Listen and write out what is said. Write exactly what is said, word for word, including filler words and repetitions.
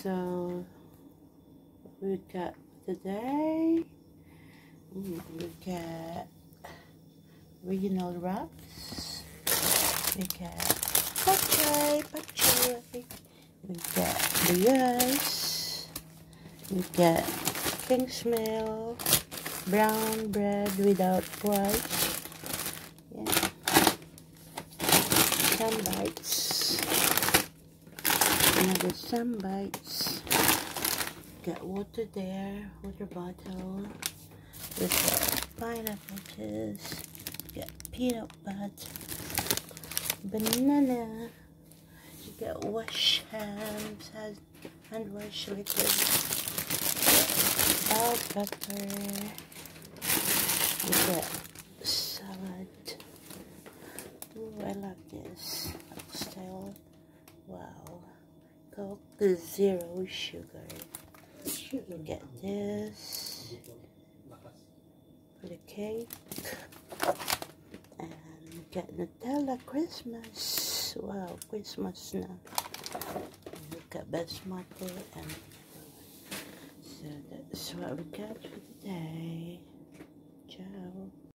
So we got today, we got regional wraps, we got pachay, pachay, we got the rice, we got Kingsmill brown bread without rice, yeah, some bites, another some bites. Got water there, water bottle. We got pineapple juice. Got peanut butter, banana. You got wash hands, hand, hand wash liquid. Bell pepper. We got salad. Ooh, I love this style. Wow. Coke zero sugar. Get this for the cake, and get Nutella Christmas. Wow, Christmas now. Look at basmati, and so that's what we got for today. Ciao.